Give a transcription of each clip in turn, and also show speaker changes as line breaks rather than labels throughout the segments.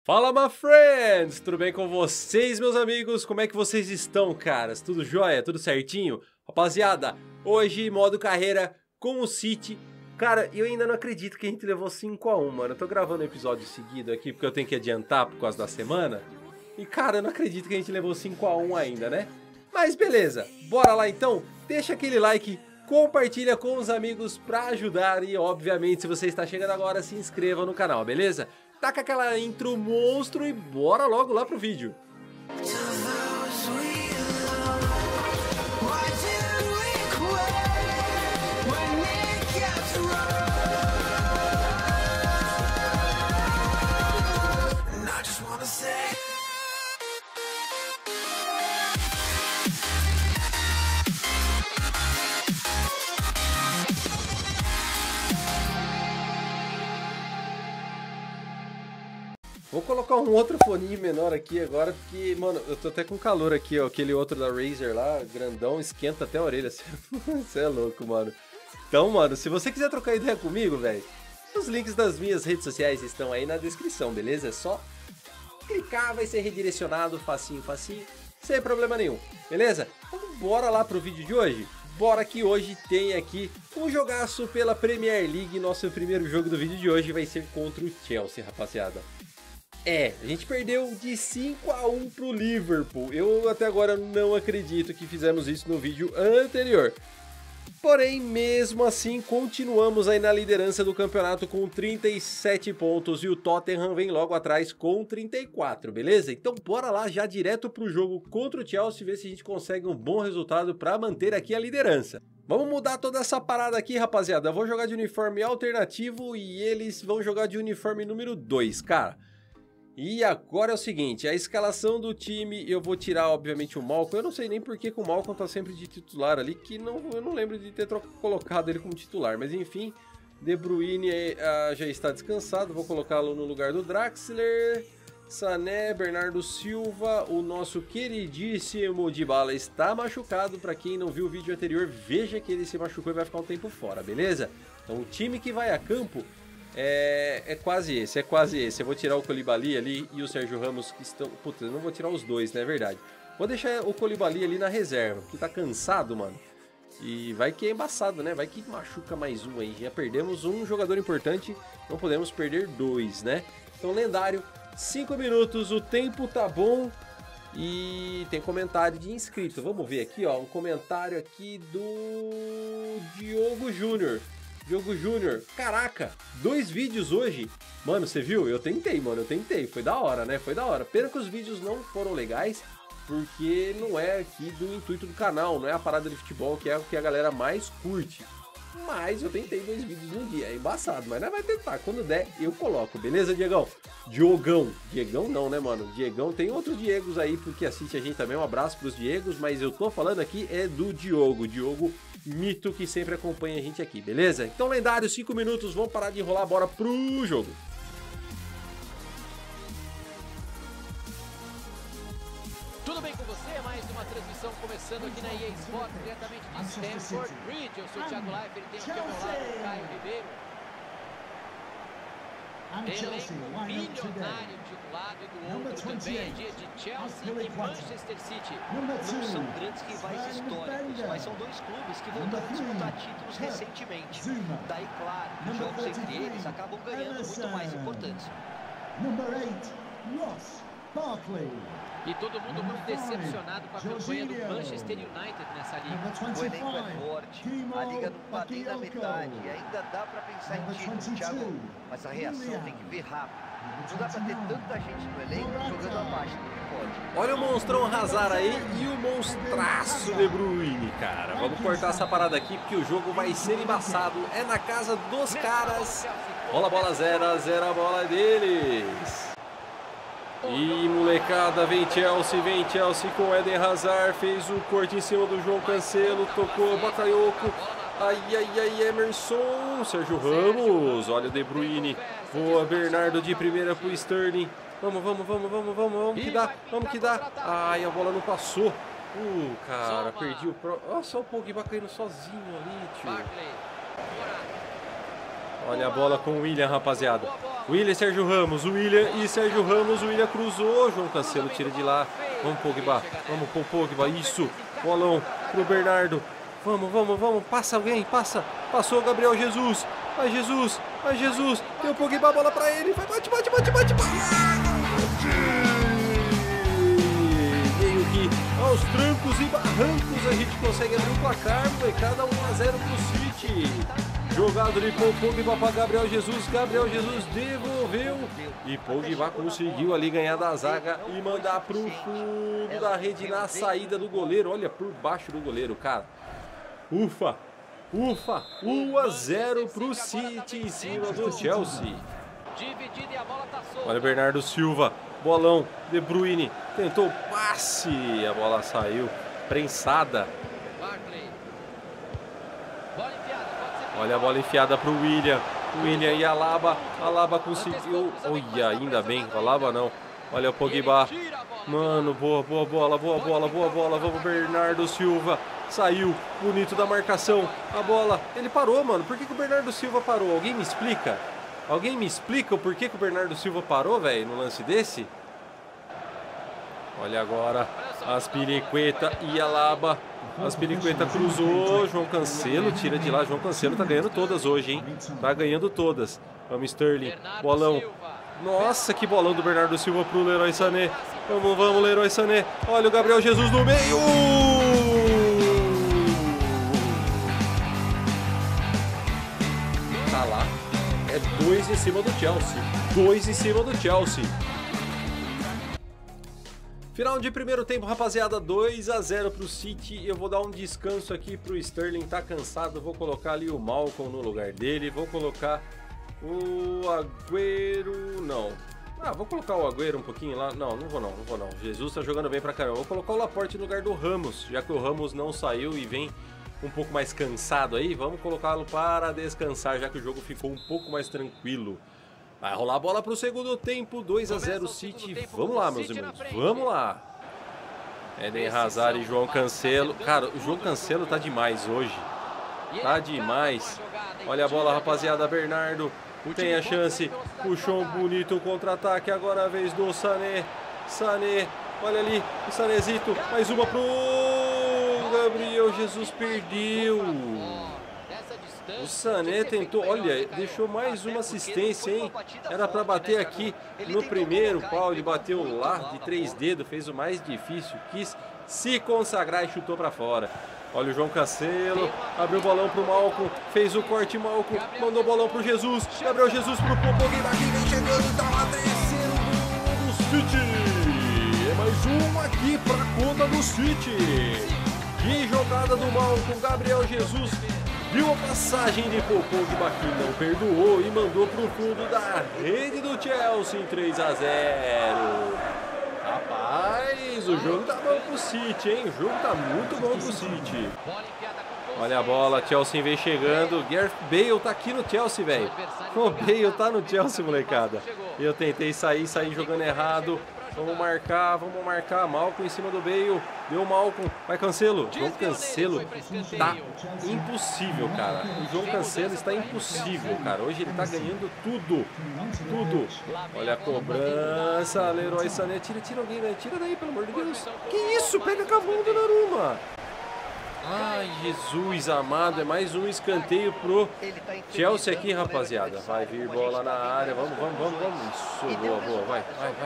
Fala, my friends! Tudo bem com vocês, meus amigos? Como é que vocês estão, caras? Tudo jóia? Tudo certinho? Rapaziada, hoje modo carreira com o City. Cara, eu ainda não acredito que a gente levou 5 a 1, mano. Eu tô gravando um episódio seguido aqui porque eu tenho que adiantar por causa da semana. E, cara, eu não acredito que a gente levou 5 a 1 ainda, né? Mas beleza, bora lá então. Deixa aquele like, compartilha com os amigos pra ajudar. E, obviamente, se você está chegando agora, se inscreva no canal, beleza? Taca aquela intro monstro e bora logo lá pro vídeo. Vou colocar um outro foninho menor aqui agora, porque, mano, eu tô até com calor aqui, ó. Aquele outro da Razer lá, grandão, esquenta até a orelha. Você é louco, mano. Então, mano, se você quiser trocar ideia comigo, velho, os links das minhas redes sociais estão aí na descrição, beleza? É só clicar, vai ser redirecionado, facinho, facinho, sem problema nenhum, beleza? Então, bora lá pro vídeo de hoje? Bora que hoje tem aqui um jogaço pela Premier League. Nosso primeiro jogo do vídeo de hoje vai ser contra o Chelsea, rapaziada. A gente perdeu de 5 a 1 pro Liverpool. Eu até agora não acredito que fizemos isso no vídeo anterior. Porém, mesmo assim, continuamos aí na liderança do campeonato com 37 pontos e o Tottenham vem logo atrás com 34, beleza? Então bora lá já direto pro jogo contra o Chelsea, ver se a gente consegue um bom resultado para manter aqui a liderança. Vamos mudar toda essa parada aqui, rapaziada. Eu vou jogar de uniforme alternativo e eles vão jogar de uniforme número 2, cara. E agora é o seguinte, a escalação do time, eu vou tirar obviamente o Malcom. Eu não sei nem por que o Malcom tá sempre de titular ali, que eu não lembro de ter colocado ele como titular. Mas enfim, De Bruyne já está descansado, vou colocá-lo no lugar do Draxler. Sané, Bernardo Silva, o nosso queridíssimo Dybala está machucado. Para quem não viu o vídeo anterior, veja que ele se machucou e vai ficar um tempo fora, beleza? Então o time que vai a campo é quase esse. Eu vou tirar o Koulibaly ali e o Sérgio Ramos que estão... Putz, eu não vou tirar os dois, né? É verdade. Vou deixar o Koulibaly ali na reserva, que tá cansado, mano. E vai que é embaçado, né? Vai que machuca mais um aí. Já perdemos um jogador importante, não podemos perder dois, né? Então, lendário, 5 minutos, o tempo tá bom. E tem comentário de inscrito. Vamos ver aqui, ó, um comentário aqui do Diogo Júnior. Diogo Júnior, caraca, 2 vídeos hoje. Mano, você viu? Eu tentei, mano, foi da hora, né? Foi da hora. Pena que os vídeos não foram legais, porque não é aqui do intuito do canal, não é a parada de futebol que é o que a galera mais curte. Mas eu tentei 2 vídeos no dia, é embaçado, mas nós vai tentar. Quando der, eu coloco, beleza, Diegão? Diegão não, né, mano? Diegão, tem outros Diegos aí, porque assiste a gente também, um abraço pros Diegos, mas eu tô falando aqui é do Diogo mito que sempre acompanha a gente aqui, beleza? Então, lendário, 5 minutos, vamos parar de enrolar, bora pro jogo.
Tudo bem com você? Mais uma transmissão começando aqui na EA Sports, diretamente de Stamford Bridge. Eu sou o Thiago Leifert e tenho aqui ao meu lado o Caio Ribeiro. Elenco milionário de um lado e do outro também é dia de Chelsea e Manchester City.
Não são grandes rivais históricos, mas são 2 clubes que voltaram a disputar títulos recentemente. Daí, claro, os jogos entre eles acabam ganhando muito mais importância.
E todo mundo muito decepcionado com a campanha do Manchester United nessa liga.
O elenco é forte, a liga não está nem na metade e ainda dá para pensar em título, Thiago, mas a reação tem que vir rápido. Não dá para ter tanta gente no elenco jogando abaixo do que pode.
Olha o monstrão Hazard aí e o monstraço De Bruyne, cara. Vamos cortar essa parada aqui porque o jogo vai ser embaçado. É na casa dos caras. Rola a bola 0 a 0, a bola deles. E molecada, vem Chelsea com Eden Hazard, fez o corte em cima do João Cancelo, tocou Bakayoko, ai, Emerson, Sérgio Ramos, olha o De Bruyne, boa, Bernardo de primeira pro Sterling, vamos que dá, ai, a bola não passou, cara, perdi o pro, ó, só o Pogba caindo sozinho ali, tio. Olha a bola com o William, rapaziada. William e Sérgio Ramos. O William e Sérgio Ramos. O William cruzou. João Cancelo tira de lá. Vamos, Pogba. Vamos com o Pogba. Isso. Bolão pro Bernardo. Vamos, vamos, vamos. Passa alguém. Passa. Passou o Gabriel Jesus. Vai, Jesus. Vai, Jesus. Tem o Pogba. Bola pra ele. Vai, bate, bate, bate, bate, bate. Meio que aos trancos e barrancos a gente consegue abrir o placar. Molecada 1 a 0 pro City. Jogado de Pogba para Gabriel Jesus. Gabriel Jesus devolveu. E Pogba conseguiu ali ganhar da zaga e mandar para o fundo da rede na saída do goleiro. Olha, por baixo do goleiro, cara. Ufa, ufa. 1 a 0 para o City em cima do Chelsea. Olha o Bernardo Silva. Bolão. De Bruyne. Tentou passe. A bola saiu. Prensada. Olha a bola enfiada para o William. William e Alaba. Alaba conseguiu. Olha, ainda bem. Alaba não. Olha o Pogba. Mano, boa, boa bola, boa bola, boa bola. Vamos, Bernardo Silva. Saiu. Bonito da marcação. A bola. Ele parou, mano. Por que o Bernardo Silva parou? Alguém me explica? Alguém me explica o porquê que o Bernardo Silva parou, velho, no lance desse? Olha agora. Aspilicueta e Alaba. Aspilicueta cruzou, João Cancelo tira de lá. João Cancelo tá ganhando todas hoje, hein? Tá ganhando todas. Vamos, Sterling. Bolão. Nossa, que bolão do Bernardo Silva pro Leroy Sané. Vamos, vamos, Leroy Sané. Olha o Gabriel Jesus no meio. Tá lá. É 2 em cima do Chelsea. 2 em cima do Chelsea. Final de primeiro tempo, rapaziada, 2 a 0 pro City. Eu vou dar um descanso aqui pro Sterling, tá cansado. Vou colocar ali o Malcolm no lugar dele. Vou colocar o Agüero, não. Ah, vou colocar o Agüero um pouquinho lá. Não, não vou não, não vou não. Jesus tá jogando bem pra caramba. Vou colocar o Laporte no lugar do Ramos, já que o Ramos não saiu e vem um pouco mais cansado aí. Vamos colocá-lo para descansar, já que o jogo ficou um pouco mais tranquilo. Vai rolar a bola para o segundo tempo, 2 a 0 City. Vamos lá, meus irmãos, vamos lá. Eden Hazard e João Cancelo. Cara, o João Cancelo tá demais hoje. Tá demais. Olha a bola, rapaziada. Bernardo tem a chance. Puxou um bonito contra-ataque. Agora a vez do Sané. Sané, olha ali, o Sanézito. Mais uma pro Gabriel Jesus, perdeu. O Sané tentou, olha, deixou mais uma assistência, hein? Era para bater aqui no primeiro pau, ele bateu lá de 3 dedos, fez o mais difícil, quis se consagrar e chutou para fora. Olha o João Cancelo, abriu o bolão pro Malcolm, fez o corte Malcolm, mandou o bolão pro Jesus, Gabriel Jesus pro Pogba, que vem chegando, tá lá, terceiro gol do City. É mais um aqui pra conta do City. Que jogada do Malcolm, Gabriel Jesus viu a passagem de Pogba que não perdoou e mandou para o fundo da rede do Chelsea em 3 a 0. Rapaz, o jogo tá bom pro City, hein? O jogo tá muito bom pro City. Olha a bola, Chelsea vem chegando. Gareth Bale tá aqui no Chelsea, velho. O Bale tá no Chelsea, molecada. Eu tentei sair jogando errado. Vamos marcar. Malcolm em cima do Bale. Deu Malcolm. Vai, Cancelo. João Cancelo tá impossível, cara. O João Cancelo está impossível, cara. Hoje ele tá ganhando tudo. Tudo. Olha a cobrança. Leroy Sané. Tira alguém, né? Tira daí, pelo amor de Deus. Que isso? Pega com a mão do Naruma. Ai, Jesus amado. É mais um escanteio pro Chelsea aqui, rapaziada. Vai vir bola na área. Vamos. Isso, boa. Vai.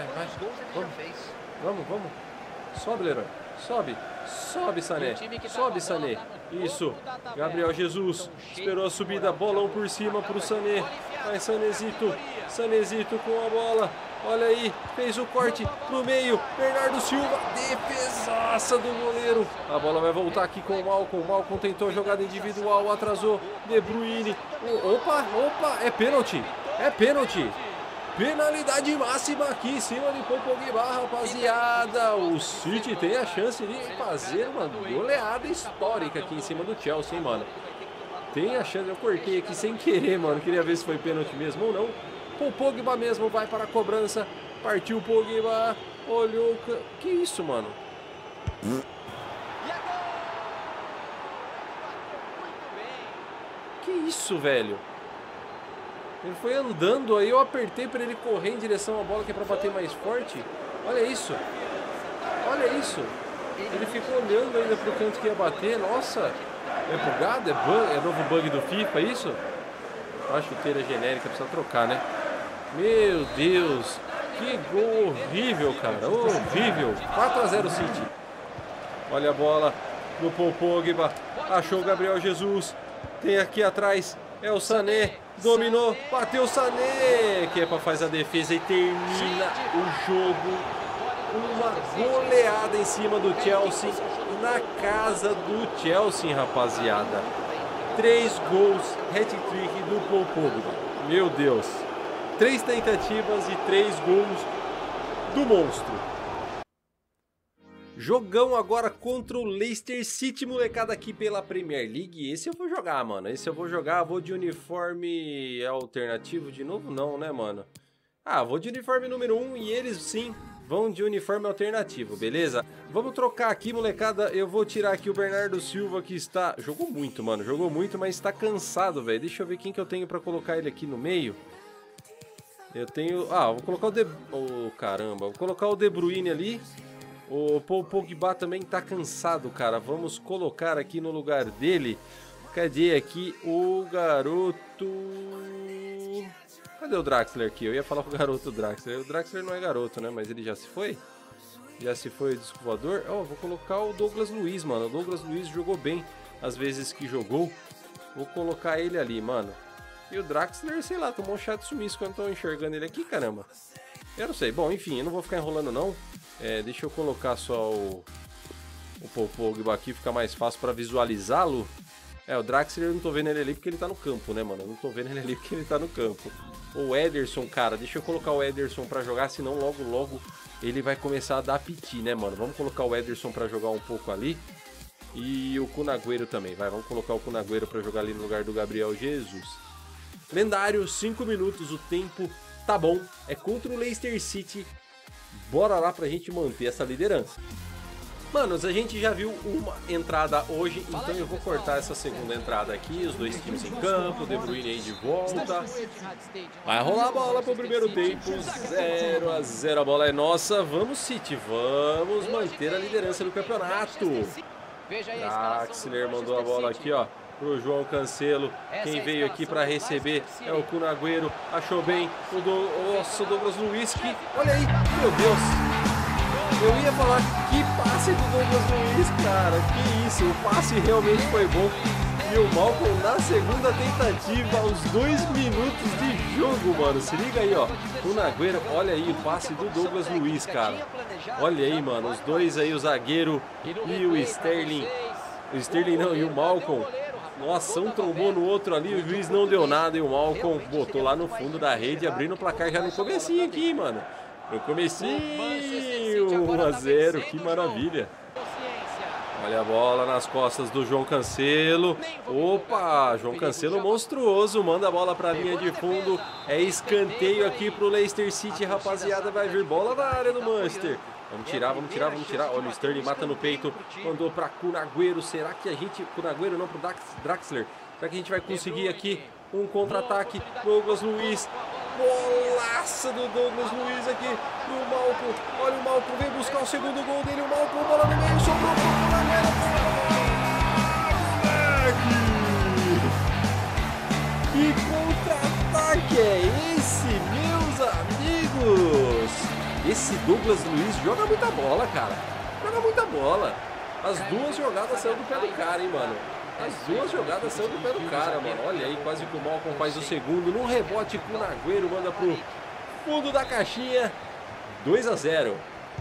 Vamos. Sobe, Leroy. Sobe, Sané. Sobe, Sané. Isso. Gabriel Jesus. Esperou a subida. Bolão por cima pro Sané. Vai, Sanézito com a bola. Olha aí, fez o corte pro meio, Bernardo Silva, defesaça do goleiro. A bola vai voltar aqui com o Malcolm. Malcolm tentou jogada individual, atrasou. De Bruyne. Opa, é pênalti. Penalidade máxima aqui em cima de Pogba, rapaziada. O City tem a chance de fazer uma goleada histórica aqui em cima do Chelsea, hein, mano. Tem a chance, eu cortei aqui sem querer, mano. Queria ver se foi pênalti mesmo ou não. O Pogba mesmo vai para a cobrança. Partiu o Pogba. Olhou. Que isso, mano? Que isso, velho? Ele foi andando, aí eu apertei pra ele correr em direção à bola, que é pra bater mais forte. Olha isso. Olha isso. Ele ficou olhando ainda pro canto que ia bater. Nossa. É bugado? É novo bug do FIFA, é isso? A chuteira genérica, precisa trocar, né? Meu Deus. Que gol horrível, cara. Horrível. 4-0 City. Olha a bola no Paul Pogba. Achou o Gabriel Jesus. Tem aqui atrás. É o Sané. Dominou. Bateu o Sané. Que é pra fazer a defesa e termina o jogo. Uma goleada em cima do Chelsea. Na casa do Chelsea, rapaziada. 3 gols. Hat-trick do Paul Pogba. Meu Deus. 3 tentativas e 3 gols do monstro. Jogão agora contra o Leicester City, molecada, aqui pela Premier League. Esse eu vou jogar, mano. Esse eu vou jogar. Vou de uniforme alternativo de novo? Não, né, mano? Ah, vou de uniforme número 1 e eles sim vão de uniforme alternativo, beleza? Vamos trocar aqui, molecada. Eu vou tirar aqui o Bernardo Silva, que está... Jogou muito, mano. Jogou muito, mas está cansado, velho. Deixa eu ver quem que eu tenho pra colocar ele aqui no meio. Eu tenho... Ah, vou colocar o caramba. Vou colocar o De Bruyne ali. O Paul Pogba também tá cansado, cara. Vamos colocar aqui no lugar dele. Cadê aqui o garoto... Cadê o Draxler aqui? Eu ia falar o garoto Draxler. O Draxler não é garoto, né? Mas ele já se foi? Já se foi o disco voador? Ó, vou colocar o Douglas Luiz, mano. O Douglas Luiz jogou bem as vezes que jogou. Vou colocar ele ali, mano. E o Draxler, sei lá, tomou um chato sumiço quando eu tô enxergando ele aqui, caramba. Eu não sei. Bom, enfim, eu não vou ficar enrolando, não. Deixa eu colocar só o Paul Pogba aqui, fica mais fácil pra visualizá-lo. O Draxler eu não tô vendo ele ali porque ele tá no campo, né, mano? Eu não tô vendo ele ali porque ele tá no campo. O Ederson, cara, deixa eu colocar o Ederson pra jogar, senão logo ele vai começar a dar piti, né, mano? Vamos colocar o Ederson pra jogar um pouco ali. E o Kun Agüero também, vai. Vamos colocar o Kun Agüero pra jogar ali no lugar do Gabriel Jesus. Lendário, 5 minutos, o tempo tá bom. É contra o Leicester City. Bora lá pra gente manter essa liderança. Manos, a gente já viu uma entrada hoje, então eu vou cortar essa segunda entrada aqui, os dois times em campo, o De Bruyne aí de volta. Vai rolar a bola pro primeiro tempo, 0-0, a bola é nossa. Vamos City, vamos manter a liderança do campeonato. Draxler mandou a bola aqui, ó, pro João Cancelo. Quem veio aqui para receber é o Kun Agüero, achou bem o Douglas Luiz, que, olha aí, meu Deus. Eu ia falar, que passe do Douglas Luiz, cara, que isso, o passe realmente foi bom. E o Malcolm na segunda tentativa, aos 2 minutos de jogo, mano, se liga aí, ó. O Agüero, olha aí o passe do Douglas Luiz, cara. Olha aí, mano, os dois aí, o zagueiro e o Sterling. O Sterling não, e o Malcolm. Nossa, um trombou no outro ali, o juiz não deu nada e o Malcolm botou lá no fundo da rede, abrindo o placar já no comecinho aqui, mano. No comecinho, 1-0, que maravilha. Olha a bola nas costas do João Cancelo. Opa, João Cancelo monstruoso, manda a bola pra linha de fundo. É escanteio aqui pro Leicester City, rapaziada, vai vir bola na área do Manchester. Vamos tirar. Olha o Sterling, mata no peito, mandou pra Kun Agüero. Será que a gente, Kun Agüero não, pro Draxler. Será que a gente vai conseguir aqui um contra-ataque? Douglas Luiz. Golaça do Douglas Luiz aqui pro Malcolm. Olha o Malcolm, vem buscar o segundo gol dele. O Malcolm, bola no meio, sobrou pro Que contra-ataque é esse, meus amigos? Esse Douglas Luiz joga muita bola, cara. Joga muita bola. As duas jogadas saiu do pé do cara, hein, mano. As duas jogadas são do pé do cara, mano. Olha aí, quase que o Malcolm faz o segundo. Num rebote, Kun Agüero manda pro fundo da caixinha. 2-0.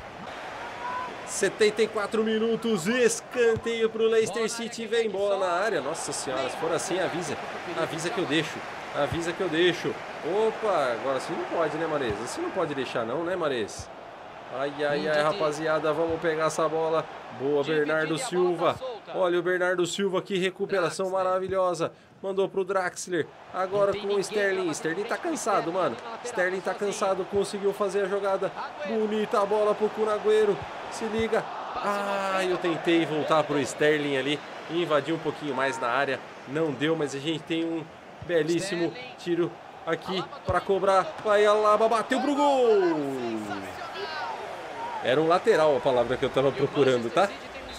74 minutos. Escanteio pro Leicester City. Vem bola na área. Nossa senhora, se for assim, avisa. Avisa que eu deixo. Avisa que eu deixo. Opa, agora assim não pode, né, Mares? Assim não pode deixar não, né, Mares? Ai, rapaziada, vamos pegar essa bola. Boa, Bernardo Silva. Olha o Bernardo Silva, que recuperação maravilhosa. Mandou pro Draxler. Agora com o Sterling. Sterling tá cansado, mano. Sterling tá cansado, conseguiu fazer a jogada. Bonita a bola pro Kun Agüero. Se liga. Ah, eu tentei voltar pro Sterling ali. Invadir um pouquinho mais na área. Não deu, mas a gente tem um belíssimo tiro aqui para cobrar. Vai Alaba, bateu pro gol. Era um lateral a palavra que eu tava procurando, tá?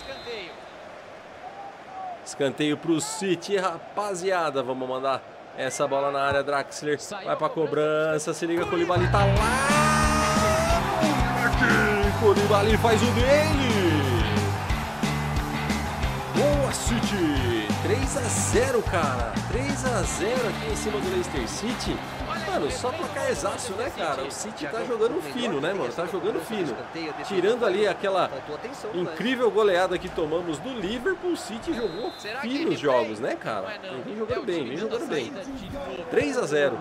Escanteio pro City, rapaziada. Vamos mandar essa bola na área. Draxler vai pra cobrança. Se liga, Koulibaly tá lá. Koulibaly faz o dele. Boa, City. 3-0, cara. 3-0 aqui em cima do Leicester City. Mano, só placar exaço, né, cara? O City tá jogando fino, né, mano? Tá jogando fino. Tirando ali aquela incrível goleada que tomamos do Liverpool, o City jogou finos jogos, né, cara? Vem jogando bem, vem jogando bem. 3-0.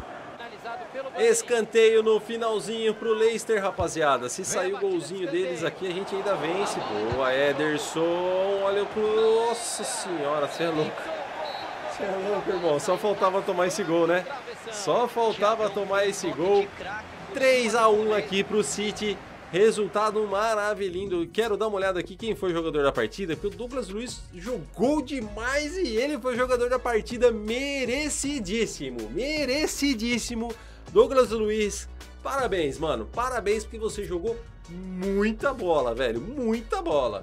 Escanteio no finalzinho pro Leicester, rapaziada. Se sair o golzinho deles aqui, a gente ainda vence. Boa, Ederson. Olha o... Nossa senhora, você é louco. Você é louco, irmão. Só faltava tomar esse gol, né? Só faltava tomar esse gol. 3-1 aqui pro City. Resultado maravilhoso. Quero dar uma olhada aqui quem foi o jogador da partida, porque o Douglas Luiz jogou demais e ele foi o jogador da partida. Merecidíssimo, merecidíssimo. Douglas Luiz, parabéns, mano. Parabéns porque você jogou muita bola, velho. Muita bola.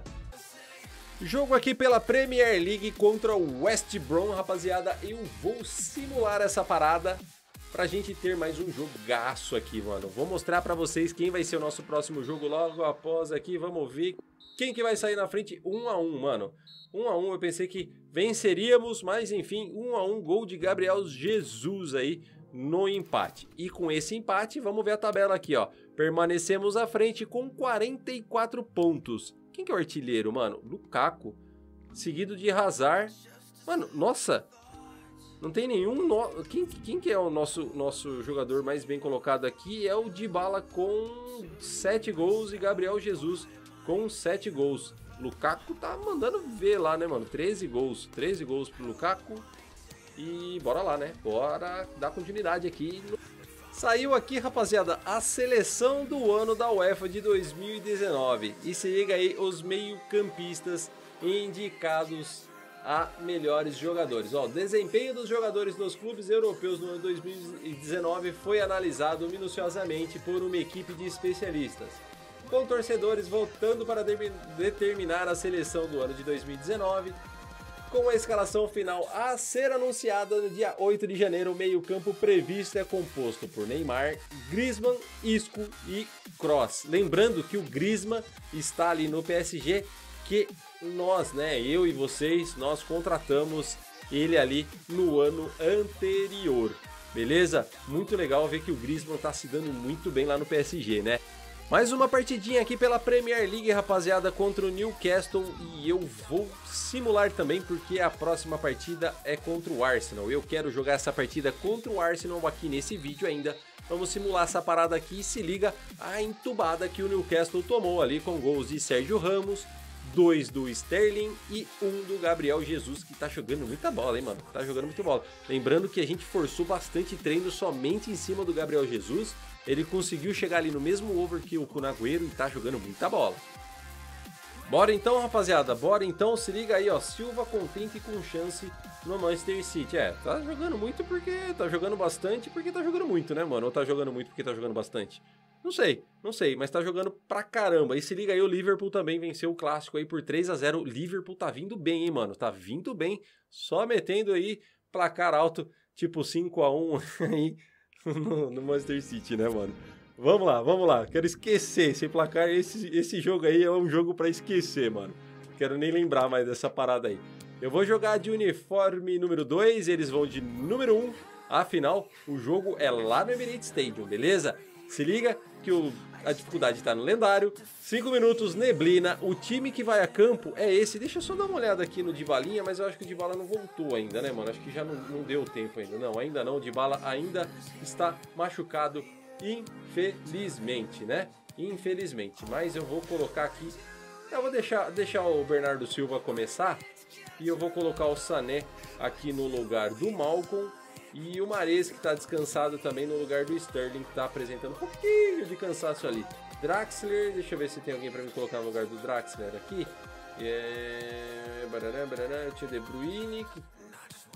Jogo aqui pela Premier League contra o West Brom, rapaziada. Eu vou simular essa parada pra gente ter mais um jogaço aqui, mano. Vou mostrar pra vocês quem vai ser o nosso próximo jogo logo após aqui. Vamos ver quem que vai sair na frente. 1-1, mano. 1-1, eu pensei que venceríamos, mas enfim, 1-1, gol de Gabriel Jesus aí no empate. E com esse empate, vamos ver a tabela aqui, ó. Permanecemos à frente com 44 pontos. Quem que é o artilheiro, mano? Lukaku. Seguido de Hazard. Mano, nossa... Não tem nenhum... Quem que é o nosso jogador mais bem colocado aqui? É o Dybala com 7 gols e Gabriel Jesus com 7 gols. Lukaku tá mandando ver lá, né, mano? 13 gols. 13 gols pro Lukaku. E bora lá, né? Bora dar continuidade aqui. Saiu aqui, rapaziada, a seleção do ano da UEFA de 2019. E se liga aí os meio-campistas indicados a melhores jogadores. Ó, o desempenho dos jogadores dos clubes europeus no ano 2019 foi analisado minuciosamente por uma equipe de especialistas, com torcedores votando para determinar a seleção do ano de 2019, com a escalação final a ser anunciada no dia 8 de janeiro. O meio-campo previsto é composto por Neymar, Griezmann, Isco e Kroos. Lembrando que o Griezmann está ali no PSG, que nós, né, eu e vocês, nós contratamos ele ali no ano anterior, beleza? Muito legal ver que o Griezmann tá se dando muito bem lá no PSG, né? Mais uma partidinha aqui pela Premier League, rapaziada, contra o Newcastle, e eu vou simular também porque a próxima partida é contra o Arsenal. Eu quero jogar essa partida contra o Arsenal aqui nesse vídeo ainda. Vamos simular essa parada aqui e se liga a entubada que o Newcastle tomou ali com gols de Sérgio Ramos, 2 do Sterling e 1 do Gabriel Jesus, que tá jogando muita bola, hein, mano? Tá jogando muita bola. Lembrando que a gente forçou bastante treino somente em cima do Gabriel Jesus. Ele conseguiu chegar ali no mesmo over que o Kun Agüero e tá jogando muita bola. Bora então, rapaziada. Bora então. Se liga aí, ó. Silva contente com chance no Manchester City. É, tá jogando muito porque tá jogando bastante, porque tá jogando muito, né, mano? Ou tá jogando muito porque tá jogando bastante? Não sei, mas tá jogando pra caramba. E se liga aí, o Liverpool também venceu o clássico aí por 3-0. O Liverpool tá vindo bem, hein, mano? Tá vindo bem, só metendo aí placar alto, tipo 5-1 aí no Manchester City, né, mano? Vamos lá. Quero esquecer esse placar. Esse jogo aí é um jogo pra esquecer, mano. Quero nem lembrar mais dessa parada aí. Eu vou jogar de uniforme número 2, eles vão de número 1. Afinal, o jogo é lá no Emirates Stadium, beleza? Se liga que a dificuldade tá no lendário. 5 minutos, neblina. O time que vai a campo é esse. Deixa eu só dar uma olhada aqui no Dybalinha, mas eu acho que o Dybala não voltou ainda, né, mano? Acho que já não deu tempo ainda. Não, ainda não. O Dybala ainda está machucado, infelizmente, né? Infelizmente. Mas eu vou colocar aqui... Eu vou deixar o Bernardo Silva começar. E eu vou colocar o Sané aqui no lugar do Malcolm. E o Mahrez, que está descansado também no lugar do Sterling, que está apresentando um pouquinho de cansaço ali. Draxler, deixa eu ver se tem alguém para me colocar no lugar do Draxler aqui. Tinha De Bruyne.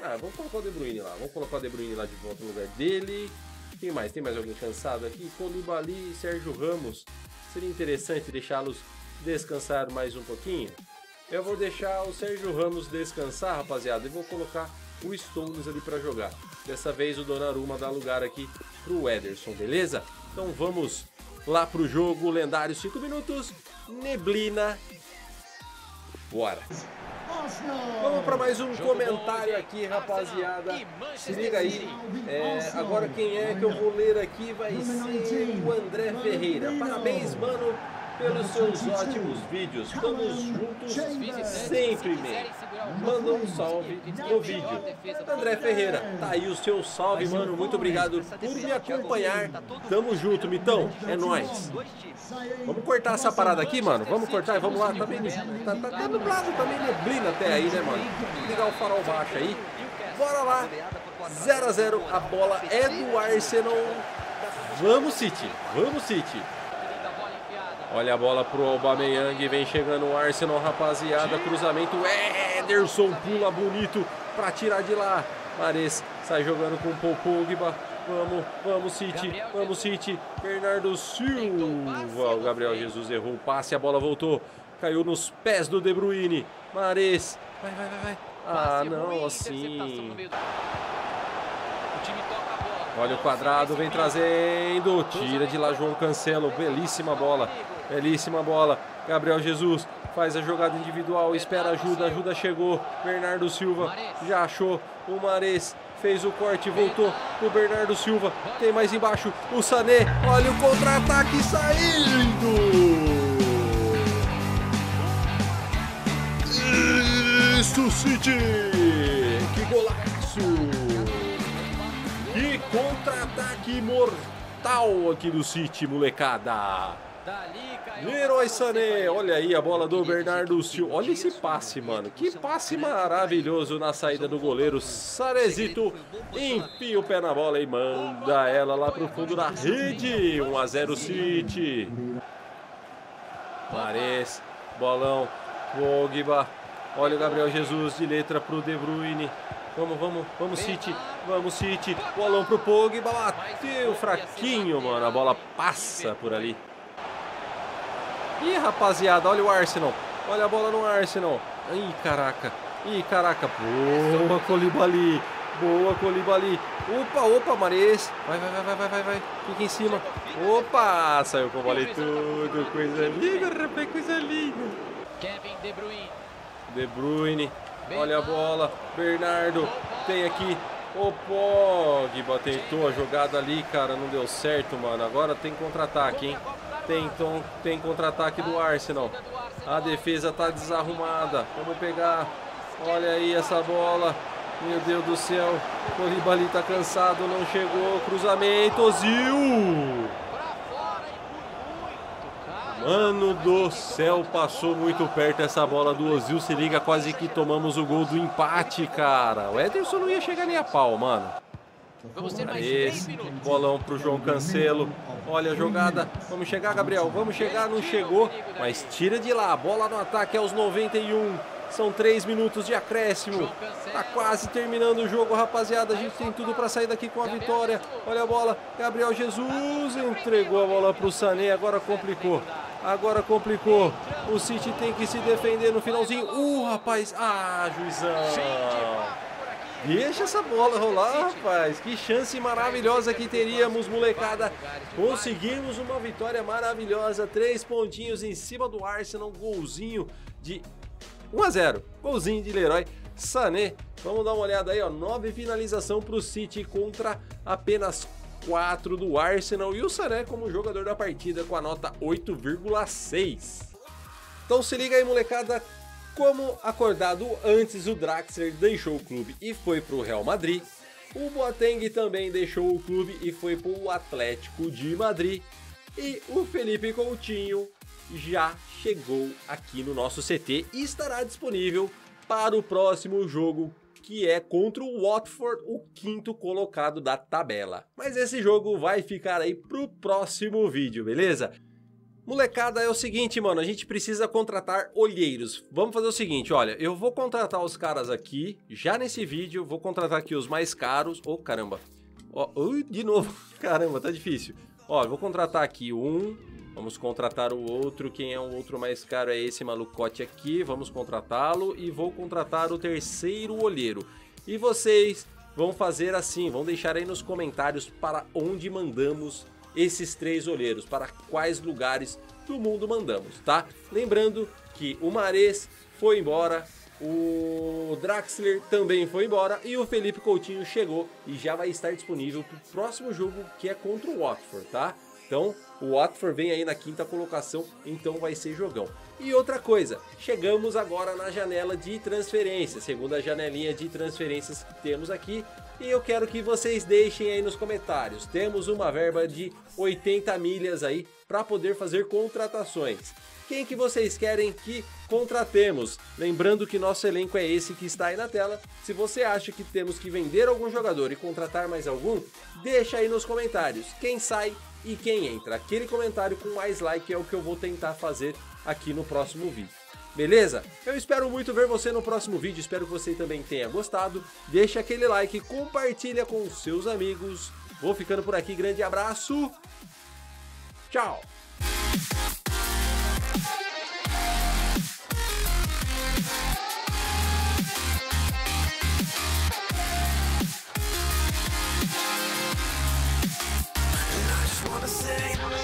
Ah, vamos colocar o De Bruyne lá. Vamos colocar o De Bruyne lá de volta no lugar dele. Quem mais? Tem mais alguém cansado aqui? Koulibaly e Sérgio Ramos. Seria interessante deixá-los descansar mais um pouquinho. Eu vou deixar o Sérgio Ramos descansar, rapaziada, e vou colocar o Stones ali para jogar. Dessa vez o Donnarumma dá lugar aqui pro Ederson, beleza? Então vamos lá pro jogo, lendário 5 minutos, neblina, bora! Vamos para mais um comentário aqui, rapaziada. Se liga aí. Agora quem é que eu vou ler aqui vai ser o André Ferreira. Parabéns, mano, pelos seus ótimos vídeos. Estamos juntos sempre, man. Manda um salve no vídeo. André Ferreira, tá aí o seu salve, mano. Muito obrigado por me acompanhar. Tamo junto, Mitão. É nóis. Vamos cortar essa parada aqui, mano. Vamos cortar e vamos lá. Tá nublado, tá meio neblina até aí, né, mano? Vou ligar o farol baixo aí. Bora lá. 0 a 0. A bola é do Arsenal. Vamos, City. Vamos, City. Olha a bola pro Aubameyang, vem chegando o Arsenal, rapaziada, cruzamento, Ederson pula bonito pra tirar de lá. Mahrez sai jogando com o Paul Pogba, vamos City, Bernardo Silva, o Gabriel Jesus errou o passe, a bola voltou, caiu nos pés do De Bruyne, Mahrez, vai. Ah, não, assim... Olha o Quadrado, vem trazendo, tira de lá João Cancelo, belíssima bola, Gabriel Jesus faz a jogada individual, espera ajuda chegou, Bernardo Silva já achou, o Mahrez fez o corte, voltou o Bernardo Silva, tem mais embaixo, o Sané, olha o contra-ataque saindo! Isso, City! Que golaço! Que contra-ataque mortal aqui do City, molecada. Leroy Sané, olha aí a bola do Bernardo Silva. Olha esse passe, mano. Que passe maravilhoso na saída do goleiro. Sarezito enfia o pé na bola e manda ela lá pro fundo da rede. 1 a 0 City. Mahrez, bolão, Pogba. Olha o Gabriel Jesus de letra pro De Bruyne. Vamos City, bolão pro Pogba, bateu fraquinho, mano, a bola passa por ali. Ih, rapaziada, olha o Arsenal, olha a bola no Arsenal. Ih, caraca, boa Koulibaly, opa, Mahrez, vai, fica em cima, opa, saiu com a bola e tudo, coisa linda, rapaz, coisa linda.
Kevin
De Bruyne. Olha a bola, Bernardo, tem aqui o Pogba, tentou a jogada ali, cara, não deu certo, mano, agora tem contra-ataque, hein, tem contra-ataque do Arsenal, a defesa tá desarrumada, vamos pegar, olha aí essa bola, meu Deus do céu, o Koulibaly tá cansado, não chegou, cruzamento, Ozil! Mano do céu, passou muito perto essa bola do Ozil, se liga, quase que tomamos o gol do empate, cara. O Ederson não ia chegar nem a pau, mano.
Vamos ter mais
Esse
3 minutos.
bolão pro João Cancelo. Olha a jogada, vamos chegar, Gabriel, vamos chegar, não chegou, mas tira de lá, bola no ataque aos 91. São 3 minutos de acréscimo. Tá quase terminando o jogo, rapaziada. A gente tem tudo para sair daqui com a vitória. Olha a bola. Gabriel Jesus entregou a bola pro Sané. Agora complicou. O City tem que se defender no finalzinho. Rapaz. Ah, juizão. Deixa essa bola rolar, rapaz. Que chance maravilhosa que teríamos, molecada. Conseguimos uma vitória maravilhosa. 3 pontinhos em cima do Arsenal. Golzinho de 1 a 0. Golzinho de Leroy Sané. Vamos dar uma olhada aí, ó. 9 finalização para o City contra apenas 4 do Arsenal. E o Sané como jogador da partida com a nota 8,6. Então se liga aí, molecada. Como acordado antes, o Draxler deixou o clube e foi para o Real Madrid. O Boateng também deixou o clube e foi para o Atlético de Madrid. E o Felipe Coutinho já chegou aqui no nosso CT e estará disponível para o próximo jogo, que é contra o Watford, o 5º colocado da tabela. Mas esse jogo vai ficar aí pro próximo vídeo, beleza? Molecada, é o seguinte, mano, a gente precisa contratar olheiros. Vamos fazer o seguinte, olha, eu vou contratar os caras aqui, já nesse vídeo, vou contratar aqui os mais caros. Ô, caramba. Ó, de novo, caramba, tá difícil. Ó, eu vou contratar aqui um, vamos contratar o outro, quem é o outro mais caro é esse malucote aqui, vamos contratá-lo e vou contratar o terceiro olheiro. E vocês vão fazer assim, vão deixar aí nos comentários para onde mandamos esses 3 olheiros, para quais lugares do mundo mandamos, tá? Lembrando que o Mahrez foi embora, o Draxler também foi embora e o Felipe Coutinho chegou e já vai estar disponível para o próximo jogo, que é contra o Watford, tá? Então, o Watford vem aí na 5ª colocação, então vai ser jogão. E outra coisa, chegamos agora na janela de transferência, segunda janelinha de transferências que temos aqui. E eu quero que vocês deixem aí nos comentários. Temos uma verba de 80 milhas aí para poder fazer contratações. Quem que vocês querem que contratemos? Lembrando que nosso elenco é esse que está aí na tela. Se você acha que temos que vender algum jogador e contratar mais algum, deixa aí nos comentários quem sai e quem entra. Aquele comentário com mais like é o que eu vou tentar fazer aqui no próximo vídeo. Beleza? Eu espero muito ver você no próximo vídeo, espero que você também tenha gostado. Deixa aquele like, compartilha com seus amigos. Vou ficando por aqui, grande abraço. Tchau!
Say